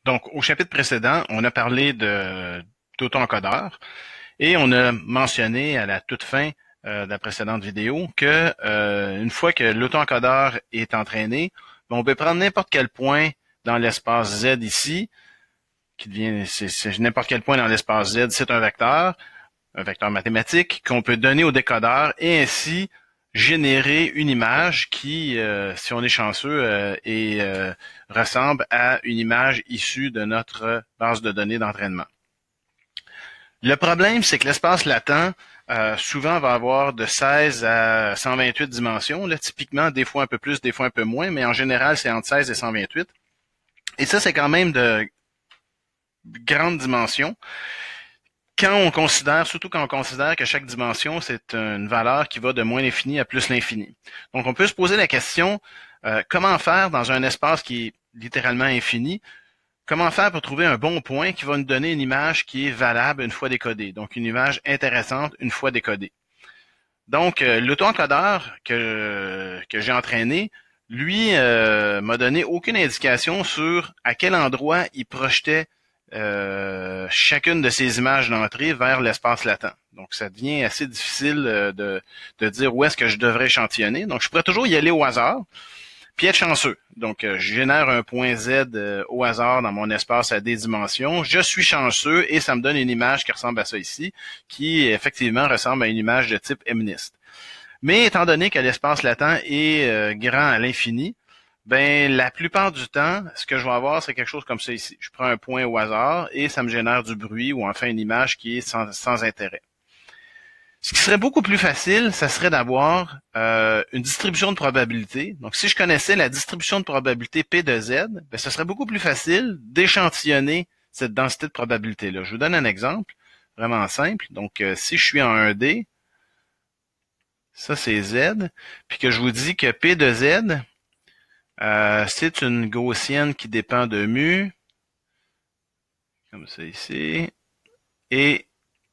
Donc, au chapitre précédent, on a parlé d'auto-encodeur et on a mentionné à la toute fin de la précédente vidéo que une fois que l'auto-encodeur est entraîné, on peut prendre n'importe quel point dans l'espace Z ici, qui devient c'est n'importe quel point dans l'espace Z, c'est un vecteur mathématique qu'on peut donner au décodeur et ainsi générer une image qui, si on est chanceux, ressemble à une image issue de notre base de données d'entraînement. Le problème, c'est que l'espace latent, souvent va avoir de 16 à 128 dimensions. Là, typiquement, des fois un peu plus, des fois un peu moins, mais en général, c'est entre 16 et 128. Et ça, c'est quand même de grandes dimensions. Surtout quand on considère que chaque dimension, c'est une valeur qui va de moins l'infini à plus l'infini. Donc, on peut se poser la question, comment faire dans un espace qui est littéralement infini? Comment faire pour trouver un bon point qui va nous donner une image qui est valable une fois décodée? Donc, une image intéressante une fois décodée. Donc, l'auto-encodeur que j'ai entraîné, lui, m'a donné aucune indication sur à quel endroit il projetait chacune de ces images d'entrée vers l'espace latent. Donc, ça devient assez difficile de dire où est-ce que je devrais échantillonner. Donc, je pourrais toujours y aller au hasard, puis être chanceux. Donc, je génère un point Z au hasard dans mon espace à des dimensions. Je suis chanceux et ça me donne une image qui ressemble à ça ici, qui effectivement ressemble à une image de type MNIST. Mais étant donné que l'espace latent est grand à l'infini, ben, la plupart du temps, ce que je vais avoir, c'est quelque chose comme ça ici. Je prends un point au hasard et ça me génère du bruit ou enfin une image qui est sans intérêt. Ce qui serait beaucoup plus facile, ça serait d'avoir une distribution de probabilité. Donc, si je connaissais la distribution de probabilité P de Z, ben, ce serait beaucoup plus facile d'échantillonner cette densité de probabilité-là. Je vous donne un exemple vraiment simple. Donc, si je suis en 1D, ça c'est Z, puis que je vous dis que P de Z, c'est une gaussienne qui dépend de mu, comme ça ici, et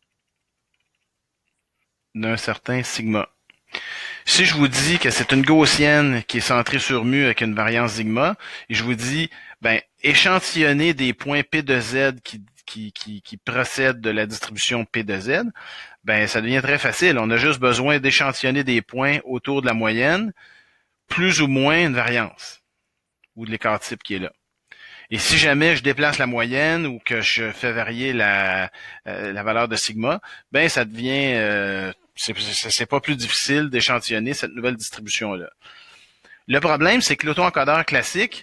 d'un certain sigma. Si je vous dis que c'est une gaussienne qui est centrée sur mu avec une variance sigma, et je vous dis, ben, échantillonner des points P de Z qui procèdent de la distribution P de Z, ben, ça devient très facile. On a juste besoin d'échantillonner des points autour de la moyenne, plus ou moins une variance, ou de l'écart type qui est là. Et si jamais je déplace la moyenne ou que je fais varier la valeur de sigma, ben ça devient c'est pas plus difficile d'échantillonner cette nouvelle distribution-là. Le problème, c'est que l'auto-encodeur classique,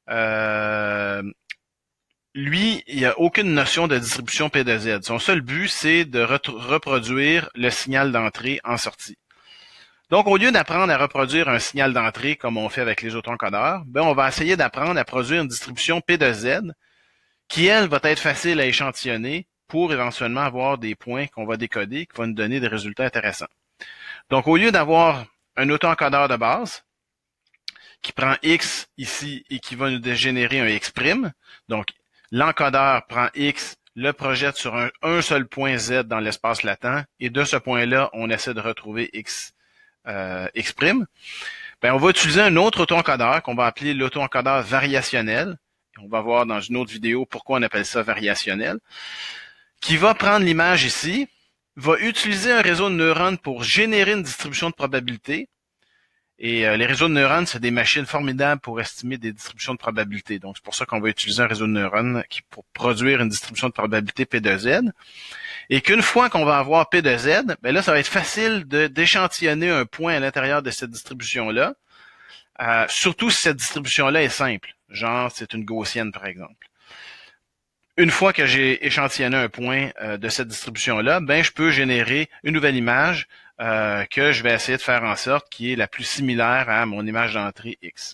lui, il n'y a aucune notion de distribution P de Z. Son seul but, c'est de reproduire le signal d'entrée en sortie. Donc, au lieu d'apprendre à reproduire un signal d'entrée comme on fait avec les auto-encodeurs, ben, on va essayer d'apprendre à produire une distribution P de Z qui, elle, va être facile à échantillonner pour éventuellement avoir des points qu'on va décoder qui vont nous donner des résultats intéressants. Donc, au lieu d'avoir un auto-encodeur de base qui prend X ici et qui va nous générer un X', donc l'encodeur prend X, le projette sur un seul point Z dans l'espace latent et de ce point-là, on essaie de retrouver X', ben, on va utiliser un autre auto-encodeur qu'on va appeler l'auto-encodeur variationnel. On va voir dans une autre vidéo pourquoi on appelle ça variationnel, qui va prendre l'image ici, va utiliser un réseau de neurones pour générer une distribution de probabilité. Et les réseaux de neurones, c'est des machines formidables pour estimer des distributions de probabilité. Donc, c'est pour ça qu'on va utiliser un réseau de neurones pour produire une distribution de probabilité P de Z. Et qu'une fois qu'on va avoir P de Z, ben là, ça va être facile d'échantillonner un point à l'intérieur de cette distribution-là, surtout si cette distribution-là est simple. Genre, c'est une gaussienne, par exemple. Une fois que j'ai échantillonné un point de cette distribution-là, ben je peux générer une nouvelle image que je vais essayer de faire en sorte qui est la plus similaire à mon image d'entrée X.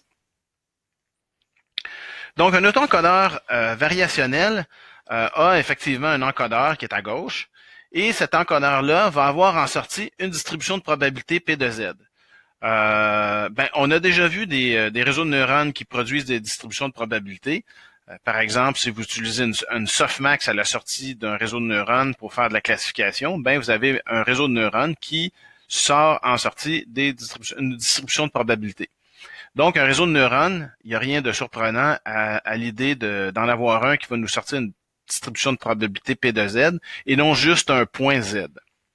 Donc, un auto-encodeur variationnel a effectivement un encodeur qui est à gauche, et cet encodeur-là va avoir en sortie une distribution de probabilité P de Z. Ben, on a déjà vu des réseaux de neurones qui produisent des distributions de probabilité. Par exemple, si vous utilisez une softmax à la sortie d'un réseau de neurones pour faire de la classification, ben vous avez un réseau de neurones qui sort en sortie une distribution de probabilité. Donc, un réseau de neurones, il n'y a rien de surprenant à l'idée d'en avoir un qui va nous sortir une distribution de probabilité P de Z et non juste un point Z.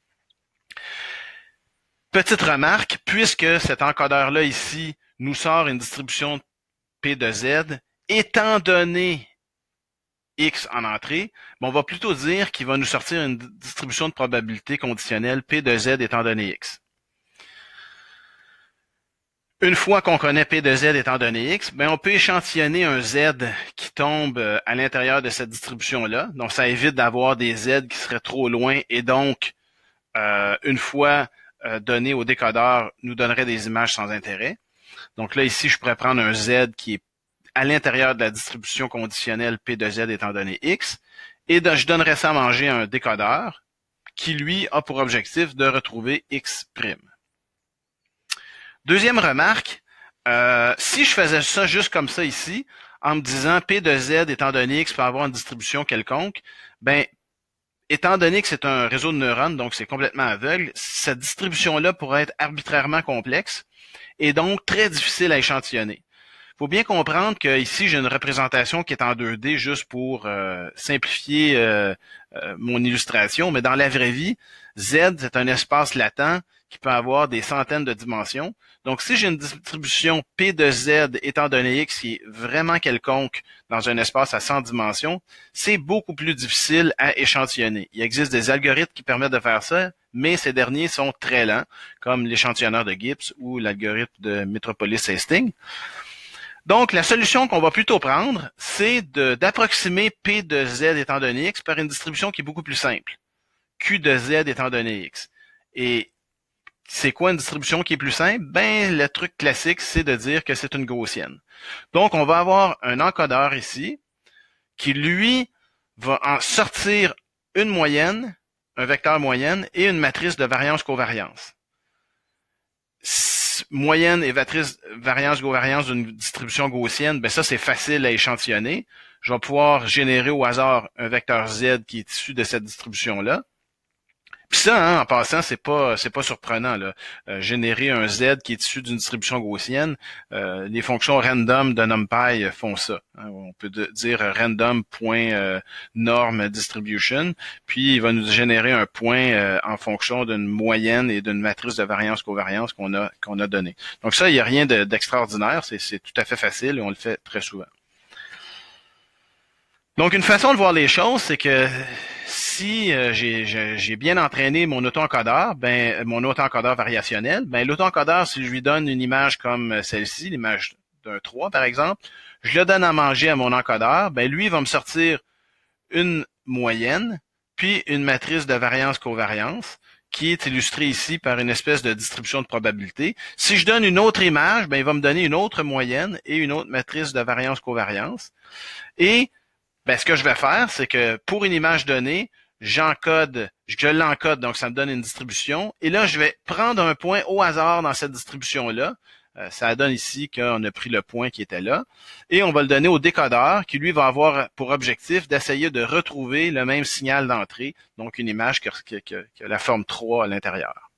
Petite remarque, puisque cet encodeur-là ici nous sort une distribution P de Z, étant donné X en entrée, on va plutôt dire qu'il va nous sortir une distribution de probabilité conditionnelle P de Z étant donné X. Une fois qu'on connaît P de Z étant donné X, on peut échantillonner un Z qui tombe à l'intérieur de cette distribution-là. Donc, ça évite d'avoir des Z qui seraient trop loin et donc, une fois donné au décodeur, nous donnerait des images sans intérêt. Donc là, ici, je pourrais prendre un Z qui est à l'intérieur de la distribution conditionnelle P de Z étant donné X, et je donnerais ça à manger à un décodeur qui, lui, a pour objectif de retrouver X'. Deuxième remarque, si je faisais ça juste comme ça ici, en me disant P de Z étant donné X peut avoir une distribution quelconque, étant donné que c'est un réseau de neurones, donc c'est complètement aveugle, cette distribution-là pourrait être arbitrairement complexe et donc très difficile à échantillonner. Il faut bien comprendre que ici j'ai une représentation qui est en 2D juste pour simplifier mon illustration, mais dans la vraie vie, Z c'est un espace latent qui peut avoir des centaines de dimensions. Donc si j'ai une distribution P de Z étant donné X qui est vraiment quelconque dans un espace à 100 dimensions, c'est beaucoup plus difficile à échantillonner. Il existe des algorithmes qui permettent de faire ça, mais ces derniers sont très lents, comme l'échantillonneur de Gibbs ou l'algorithme de Metropolis-Hastings. Donc, la solution qu'on va plutôt prendre, c'est d'approximer P de Z étant donné X par une distribution qui est beaucoup plus simple. Q de Z étant donné X. Et c'est quoi une distribution qui est plus simple? Le truc classique, c'est de dire que c'est une gaussienne. Donc, on va avoir un encodeur ici qui, lui, va en sortir une moyenne, un vecteur moyenne et une matrice de variance-covariance. Moyenne et variance-covariance d'une distribution gaussienne, ça c'est facile à échantillonner. Je vais pouvoir générer au hasard un vecteur Z qui est issu de cette distribution-là. Puis ça, en passant, c'est pas surprenant là. Générer un Z qui est issu d'une distribution gaussienne, les fonctions random de NumPy font ça. On peut dire random.norm distribution, puis il va nous générer un point en fonction d'une moyenne et d'une matrice de variance-covariance qu'on a donné. Donc ça, il n'y a rien d'extraordinaire, c'est tout à fait facile et on le fait très souvent. Donc une façon de voir les choses, c'est que si j'ai bien entraîné mon auto-encodeur, mon auto-encodeur variationnel, l'auto-encodeur, si je lui donne une image comme celle-ci, l'image d'un 3 par exemple, je le donne à manger à mon encodeur, lui il va me sortir une moyenne, puis une matrice de variance-covariance, qui est illustrée ici par une espèce de distribution de probabilité. Si je donne une autre image, il va me donner une autre moyenne et une autre matrice de variance-covariance. Et ce que je vais faire, c'est que pour une image donnée, je l'encode, donc ça me donne une distribution. Et là, je vais prendre un point au hasard dans cette distribution-là. Ça donne ici qu'on a pris le point qui était là. Et on va le donner au décodeur qui, lui, va avoir pour objectif d'essayer de retrouver le même signal d'entrée, donc une image qui a la forme 3 à l'intérieur.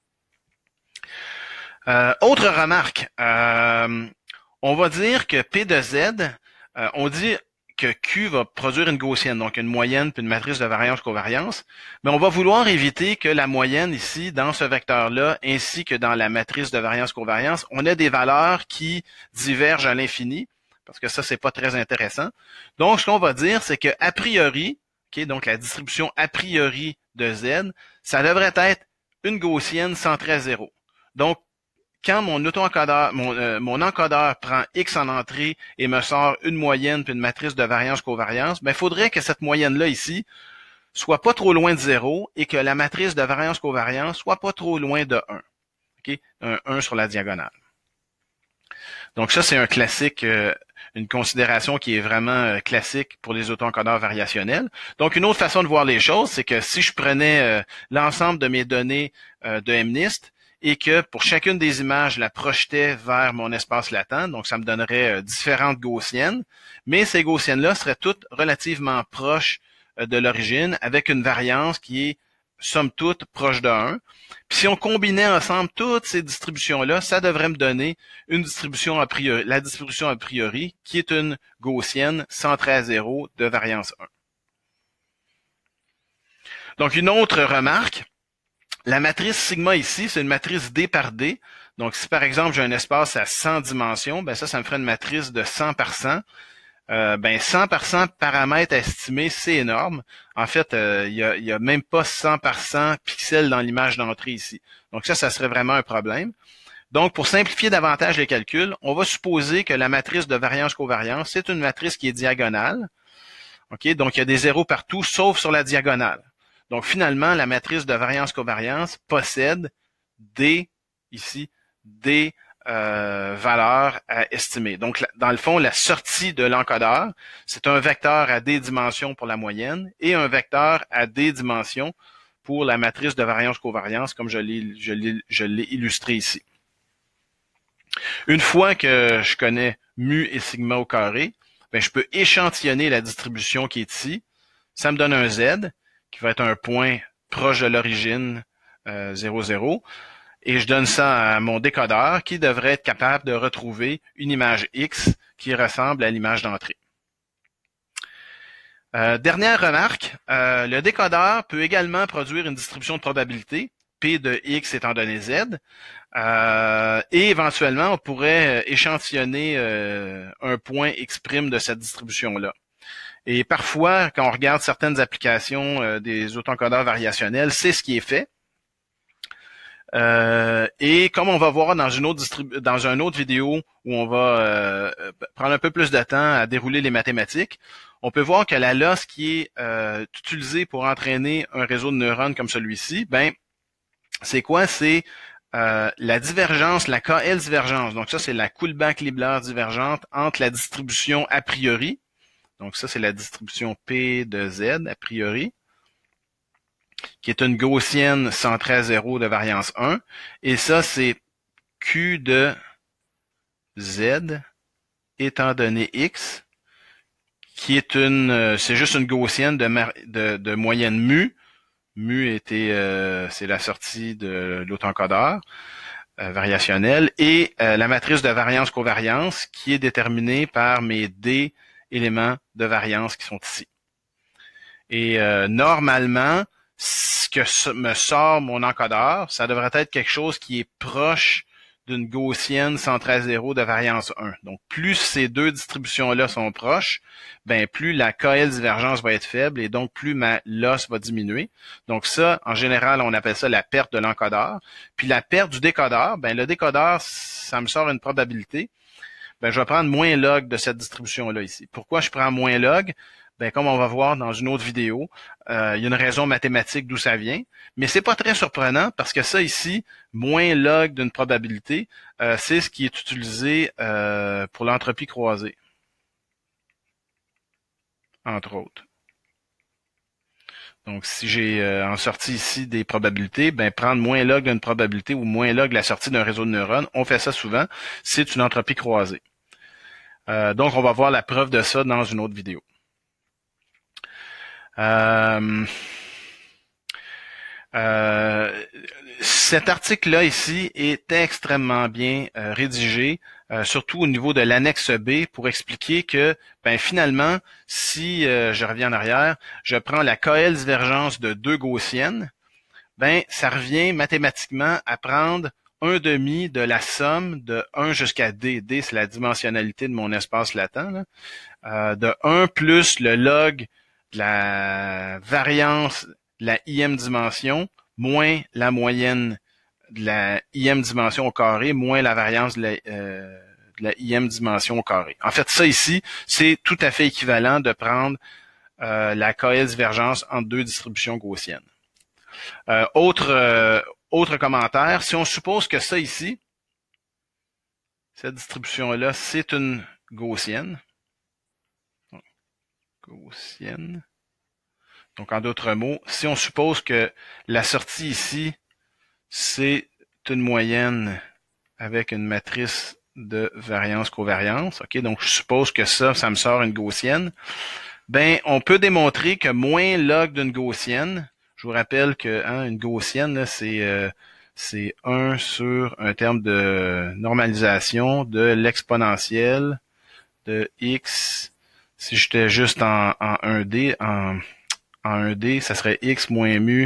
Autre remarque, on va dire que P de Z, on dit que Q va produire une gaussienne, donc une moyenne puis une matrice de variance-covariance, mais on va vouloir éviter que la moyenne ici, dans ce vecteur-là, ainsi que dans la matrice de variance-covariance, on ait des valeurs qui divergent à l'infini, parce que ça, c'est pas très intéressant. Donc, ce qu'on va dire, c'est que a priori, donc la distribution a priori de Z, ça devrait être une gaussienne centrée à 0. Donc, quand mon auto-encodeur, mon encodeur prend X en entrée et me sort une moyenne puis une matrice de variance-covariance, il faudrait que cette moyenne-là ici soit pas trop loin de 0 et que la matrice de variance-covariance soit pas trop loin de 1. Un 1 sur la diagonale. Donc ça, c'est un classique, une considération qui est vraiment classique pour les auto-encodeurs variationnels. Donc une autre façon de voir les choses, c'est que si je prenais l'ensemble de mes données de MNIST, et que pour chacune des images, je la projetais vers mon espace latent, donc ça me donnerait différentes gaussiennes, mais ces gaussiennes-là seraient toutes relativement proches de l'origine, avec une variance qui est somme toute, proche de 1. Puis si on combinait ensemble toutes ces distributions-là, ça devrait me donner une distribution a priori, la distribution a priori, qui est une gaussienne centrée à 0 de variance 1. Donc, une autre remarque, la matrice sigma ici, c'est une matrice D par D. Donc, si par exemple, j'ai un espace à 100 dimensions, ben ça me ferait une matrice de 100 par 100. 100 par 100 paramètres à estimer, c'est énorme. En fait, il y a même pas 100 par 100 pixels dans l'image d'entrée ici. Donc ça serait vraiment un problème. Donc, pour simplifier davantage les calculs, on va supposer que la matrice de variance-covariance, c'est une matrice qui est diagonale. OK? Donc, il y a des zéros partout, sauf sur la diagonale. Donc, finalement, la matrice de variance-covariance possède des, ici, des valeurs à estimer. Donc, dans le fond, la sortie de l'encodeur, c'est un vecteur à D dimensions pour la moyenne et un vecteur à D dimensions pour la matrice de variance-covariance, comme je l'ai illustré ici. Une fois que je connais mu et sigma au carré, je peux échantillonner la distribution qui est ici. Ça me donne un Z, qui va être un point proche de l'origine 0, 0. Et je donne ça à mon décodeur qui devrait être capable de retrouver une image X qui ressemble à l'image d'entrée. Dernière remarque, le décodeur peut également produire une distribution de probabilité, P de X étant donné Z, et éventuellement on pourrait échantillonner un point X' de cette distribution-là. Et parfois, quand on regarde certaines applications des autoencodeurs variationnels, c'est ce qui est fait. Et comme on va voir dans une autre vidéo où on va prendre un peu plus de temps à dérouler les mathématiques, on peut voir que la loss qui est utilisée pour entraîner un réseau de neurones comme celui-ci, c'est quoi? C'est la divergence, la KL divergence. Donc ça, c'est la Kullback-Leibler divergente entre la distribution a priori. Donc ça, c'est la distribution P de Z a priori, qui est une gaussienne centrée à 0 de variance 1. Et ça, c'est Q de Z étant donné X, qui est c'est juste une gaussienne de moyenne mu. Mu c'est la sortie de l'autoencodeur variationnel. Et la matrice de variance-covariance, qui est déterminée par mes D éléments de variance qui sont ici. Et normalement, ce que me sort mon encodeur, ça devrait être quelque chose qui est proche d'une gaussienne centrée à 0 de variance 1. Donc, plus ces deux distributions-là sont proches, plus la KL divergence va être faible et donc plus ma loss va diminuer. Donc ça, en général, on appelle ça la perte de l'encodeur. Puis la perte du décodeur, le décodeur, ça me sort une probabilité. Je vais prendre moins log de cette distribution-là ici. Pourquoi je prends moins log? Comme on va voir dans une autre vidéo, il y a une raison mathématique d'où ça vient, mais c'est pas très surprenant parce que ça ici, moins log d'une probabilité, c'est ce qui est utilisé pour l'entropie croisée, entre autres. Donc, si j'ai en sortie ici des probabilités, prendre moins log d'une probabilité ou moins log la sortie d'un réseau de neurones, on fait ça souvent, c'est une entropie croisée. Donc, on va voir la preuve de ça dans une autre vidéo. Cet article-là ici est extrêmement bien rédigé, surtout au niveau de l'annexe B, pour expliquer que finalement, si je reviens en arrière, je prends la KL divergence de deux gaussiennes, ça revient mathématiquement à prendre 1/2 de la somme de 1 jusqu'à D. D, c'est la dimensionnalité de mon espace latent, là. De 1 plus le log de la variance de la IM dimension moins la moyenne de la IM dimension au carré moins la variance de la IM dimension au carré. En fait, ça ici, c'est tout à fait équivalent de prendre la KL divergence entre deux distributions gaussiennes. Autre commentaire, si on suppose que ça ici, cette distribution-là, c'est une gaussienne. Gaussienne. Donc, en d'autres mots, si on suppose que la sortie ici, c'est une moyenne avec une matrice de variance-covariance, ok, donc je suppose que ça me sort une gaussienne, on peut démontrer que moins log d'une gaussienne, Je vous rappelle que une gaussienne, c'est 1 sur un terme de normalisation de l'exponentielle de x. Si j'étais juste en 1D, en 1D, ça serait x moins mu,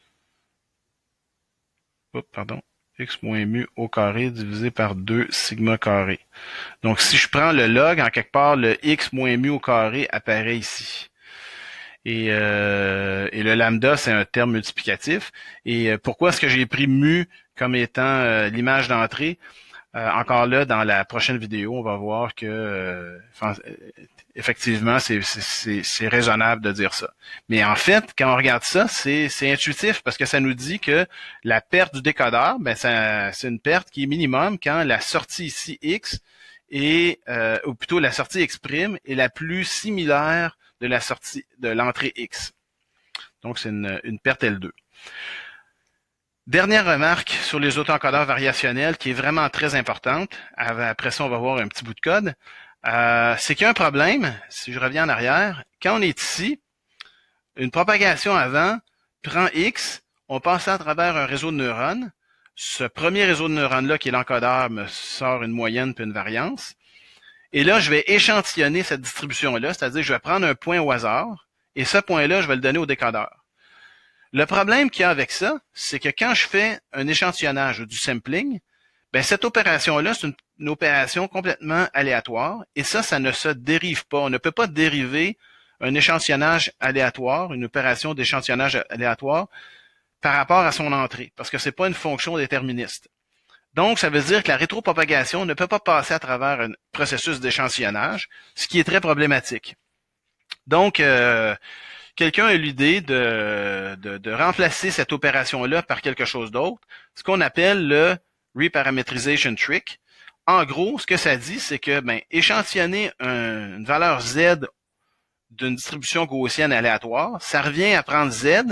x moins mu au carré divisé par 2 sigma carré. Donc, si je prends le log, en quelque part, le x moins mu au carré apparaît ici. Et le lambda, c'est un terme multiplicatif. Et pourquoi est-ce que j'ai pris mu comme étant l'image d'entrée? Encore là, dans la prochaine vidéo, on va voir que effectivement, c'est raisonnable de dire ça. Mais en fait, quand on regarde ça, c'est intuitif parce que ça nous dit que la perte du décodeur, c'est une perte qui est minimum quand la sortie ici x ou plutôt la sortie x' est la plus similaire de la sortie de l'entrée x. Donc, c'est une perte L2. Dernière remarque sur les autoencodeurs variationnels qui est vraiment très importante. Après ça, on va voir un petit bout de code. C'est qu'il y a un problème, si je reviens en arrière, quand on est ici, une propagation avant prend X, on passe à travers un réseau de neurones. Ce premier réseau de neurones-là, qui est l'encodeur, me sort une moyenne puis une variance. Et là, je vais échantillonner cette distribution-là, c'est-à-dire que je vais prendre un point au hasard, et ce point-là, je vais le donner au décodeur. Le problème qu'il y a avec ça, c'est que quand je fais un échantillonnage ou du sampling, cette opération-là, c'est une opération complètement aléatoire, et ça ne se dérive pas. On ne peut pas dériver un échantillonnage aléatoire, une opération d'échantillonnage aléatoire, par rapport à son entrée, parce que c'est pas une fonction déterministe. Donc, ça veut dire que la rétropropagation ne peut pas passer à travers un processus d'échantillonnage, ce qui est très problématique. Donc, quelqu'un a eu l'idée de remplacer cette opération-là par quelque chose d'autre, ce qu'on appelle le reparametrization trick. En gros, ce que ça dit, c'est que échantillonner une valeur z d'une distribution gaussienne aléatoire, ça revient à prendre z,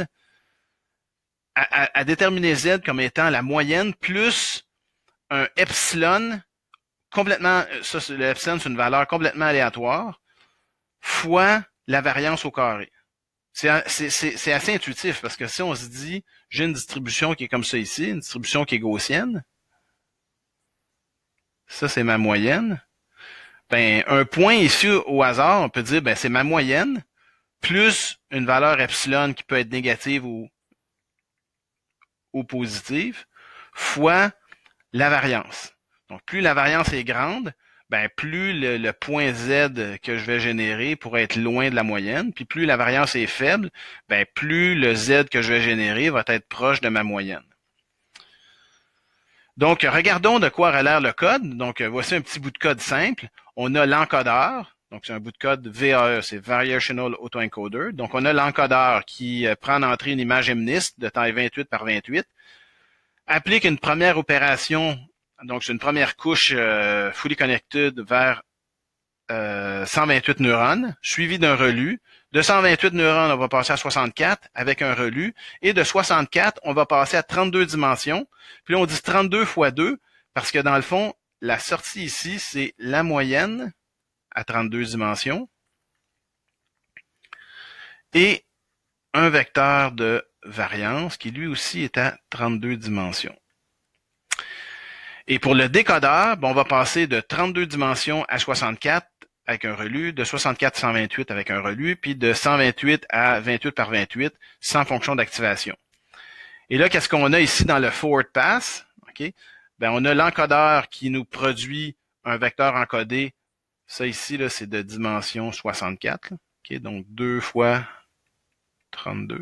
à déterminer z comme étant la moyenne plus un epsilon complètement, le epsilon, c'est une valeur complètement aléatoire, fois la variance au carré. C'est assez intuitif parce que si on se dit, j'ai une distribution qui est comme ça ici, une distribution qui est gaussienne, ça c'est ma moyenne, un point ici au hasard, on peut dire, c'est ma moyenne, plus une valeur epsilon qui peut être négative ou positive, fois la variance. Donc, plus la variance est grande, plus le point Z que je vais générer pourrait être loin de la moyenne, puis plus la variance est faible, plus le Z que je vais générer va être proche de ma moyenne. Donc, regardons de quoi a l'air le code. Donc, voici un petit bout de code simple. On a l'encodeur. Donc, c'est un bout de code VAE, c'est Variational Autoencoder. Donc, on a l'encodeur qui prend en entrée une image MNIST de taille 28 par 28, applique une première opération, donc c'est une première couche fully connected vers 128 neurones, suivi d'un relu. De 128 neurones, on va passer à 64 avec un relu. Et de 64, on va passer à 32 dimensions. Puis là, on dit 32 fois 2 parce que dans le fond, la sortie ici, c'est la moyenne à 32 dimensions et un vecteur de variance qui lui aussi est à 32 dimensions. Et pour le décodeur, on va passer de 32 dimensions à 64 avec un relu, de 64 à 128 avec un relu, puis de 128 à 28 par 28 sans fonction d'activation. Et là, qu'est-ce qu'on a ici dans le forward pass? Okay? On a l'encodeur qui nous produit un vecteur encodé. Ça ici, là, c'est de dimension 64. Là. Okay? Donc 2 fois 32.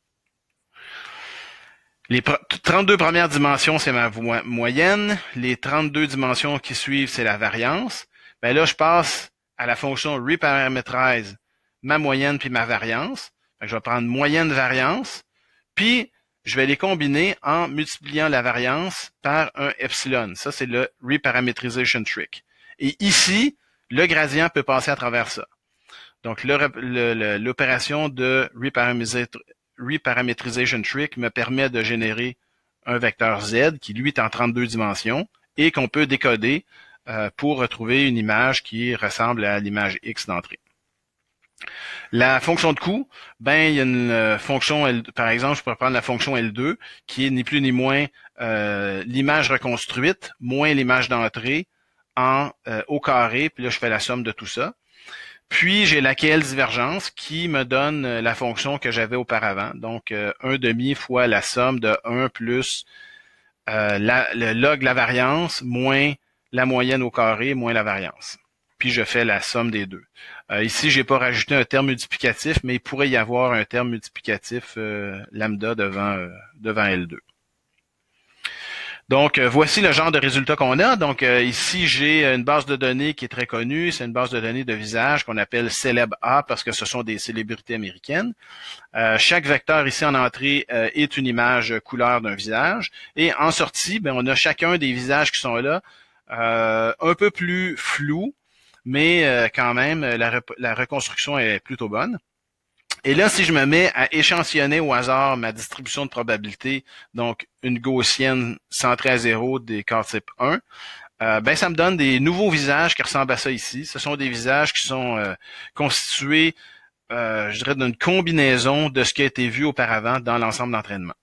Les 32 premières dimensions, c'est ma moyenne. Les 32 dimensions qui suivent, c'est la variance. Là, je passe à la fonction reparametrize ma moyenne puis ma variance. Je vais prendre moyenne variance, puis je vais les combiner en multipliant la variance par un epsilon. Ça, c'est le reparametrization trick. Et ici, le gradient peut passer à travers ça. Donc, l'opération de reparametrization trick me permet de générer un vecteur Z qui, lui, est en 32 dimensions et qu'on peut décoder pour retrouver une image qui ressemble à l'image X d'entrée. La fonction de coût, ben il y a une fonction L, par exemple, je pourrais prendre la fonction L2 qui est ni plus ni moins l'image reconstruite moins l'image d'entrée en au carré, puis là je fais la somme de tout ça. Puis j'ai la KL divergence qui me donne la fonction que j'avais auparavant, donc 1 demi fois la somme de 1 plus le log de la variance moins la moyenne au carré moins la variance. Puis je fais la somme des deux. Ici, j'ai pas rajouté un terme multiplicatif, mais il pourrait y avoir un terme multiplicatif lambda devant L2. Donc, voici le genre de résultat qu'on a. Donc, ici, j'ai une base de données qui est très connue. C'est une base de données de visage qu'on appelle Celeb A parce que ce sont des célébrités américaines. Chaque vecteur ici en entrée est une image couleur d'un visage. Et en sortie, ben, on a chacun des visages qui sont là, un peu plus flous, mais quand même, la reconstruction est plutôt bonne. Et là, si je me mets à échantillonner au hasard ma distribution de probabilité, donc une gaussienne centrée à 0 des cas type 1, ben ça me donne des nouveaux visages qui ressemblent à ça ici. Ce sont des visages qui sont constitués, je dirais, d'une combinaison de ce qui a été vu auparavant dans l'ensemble d'entraînement.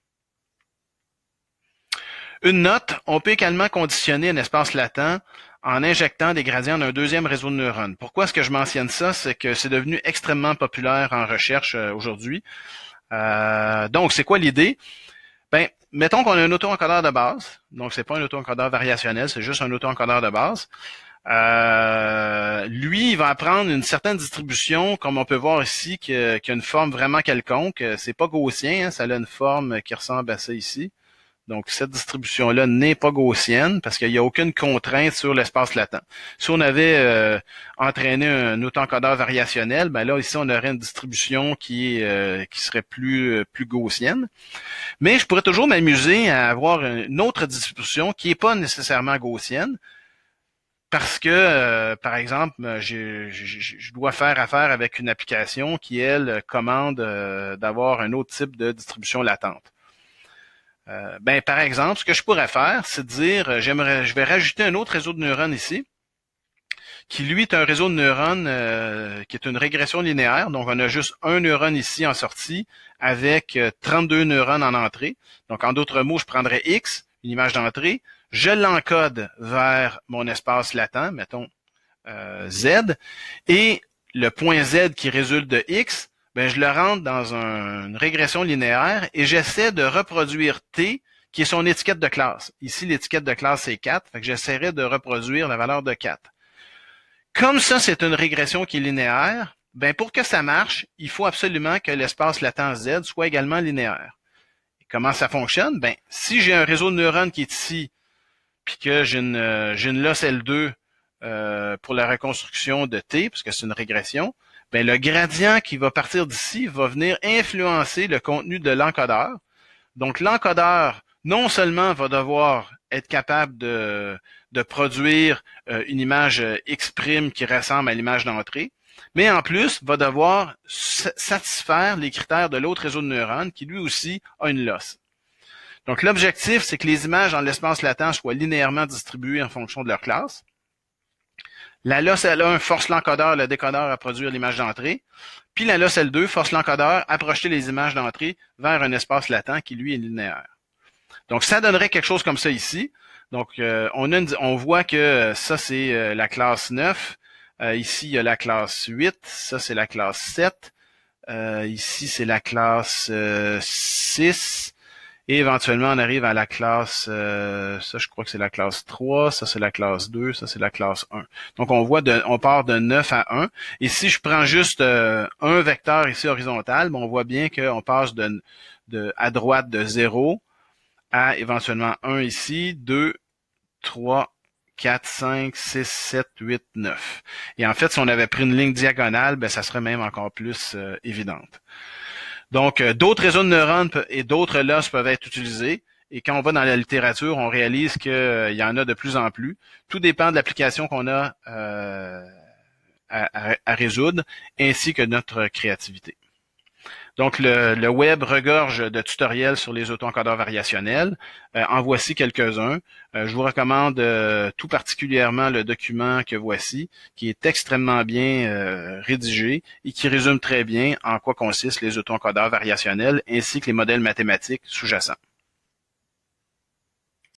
Une note, on peut également conditionner un espace latent en injectant des gradients d'un deuxième réseau de neurones. Pourquoi est-ce que je mentionne ça? C'est que c'est devenu extrêmement populaire en recherche aujourd'hui. Donc, c'est quoi l'idée? Ben, mettons qu'on a un auto-encodeur de base. Donc, c'est pas un auto-encodeur variationnel, c'est juste un auto-encodeur de base. Lui, il va apprendre une certaine distribution, comme on peut voir ici, qui a une forme vraiment quelconque. C'est pas gaussien, hein, ça a une forme qui ressemble à ça ici. Donc, cette distribution-là n'est pas gaussienne parce qu'il n'y a aucune contrainte sur l'espace latent. Si on avait entraîné un autoencodeur variationnel, ben là, ici, on aurait une distribution qui serait plus gaussienne. Mais je pourrais toujours m'amuser à avoir une autre distribution qui n'est pas nécessairement gaussienne parce que, par exemple, je dois faire affaire avec une application qui, elle, commande d'avoir un autre type de distribution latente. Ben, par exemple, ce que je pourrais faire, c'est de dire, je vais rajouter un autre réseau de neurones ici, qui lui est un réseau de neurones qui est une régression linéaire. Donc, on a juste un neurone ici en sortie avec 32 neurones en entrée. Donc, en d'autres mots, je prendrais X, une image d'entrée, je l'encode vers mon espace latent, mettons Z, et le point Z qui résulte de X, ben, je le rentre dans une régression linéaire et j'essaie de reproduire T, qui est son étiquette de classe. Ici, l'étiquette de classe, c'est 4, fait que j'essaierai de reproduire la valeur de 4. Comme ça, c'est une régression qui est linéaire, ben, pour que ça marche, il faut absolument que l'espace latent Z soit également linéaire. Et comment ça fonctionne? Ben, si j'ai un réseau de neurones qui est ici, puis que j'ai une losse L2 pour la reconstruction de T, parce que c'est une régression, ben, le gradient qui va partir d'ici va venir influencer le contenu de l'encodeur. Donc, l'encodeur, non seulement va devoir être capable de produire une image X' qui ressemble à l'image d'entrée, mais en plus, va devoir satisfaire les critères de l'autre réseau de neurones qui, lui aussi, a une losse. Donc, l'objectif, c'est que les images dans l'espace latent soient linéairement distribuées en fonction de leur classe. La losse L1 force l'encodeur, le décodeur à produire l'image d'entrée. Puis la losse L2 force l'encodeur à projeter les images d'entrée vers un espace latent qui, lui, est linéaire. Donc, ça donnerait quelque chose comme ça ici. Donc, on voit que ça, c'est la classe 9. Ici, il y a la classe 8. Ça, c'est la classe 7. Ici, c'est la classe 6. Et éventuellement, on arrive à la classe, ça je crois que c'est la classe 3, ça c'est la classe 2, ça c'est la classe 1. Donc on voit, on part de 9 à 1. Et si je prends juste un vecteur ici horizontal, on voit bien qu'on passe à droite de 0 à éventuellement 1 ici, 2, 3, 4, 5, 6, 7, 8, 9. Et en fait, si on avait pris une ligne diagonale, ben ça serait même encore plus évidente. Donc, d'autres réseaux de neurones et d'autres losses peuvent être utilisés. Et quand on va dans la littérature, on réalise qu'il y en a de plus en plus. Tout dépend de l'application qu'on a à résoudre, ainsi que de notre créativité. Donc, le web regorge de tutoriels sur les auto-encodeurs variationnels. En voici quelques-uns. Je vous recommande tout particulièrement le document que voici, qui est extrêmement bien rédigé et qui résume très bien en quoi consistent les auto-encodeurs variationnels ainsi que les modèles mathématiques sous-jacents.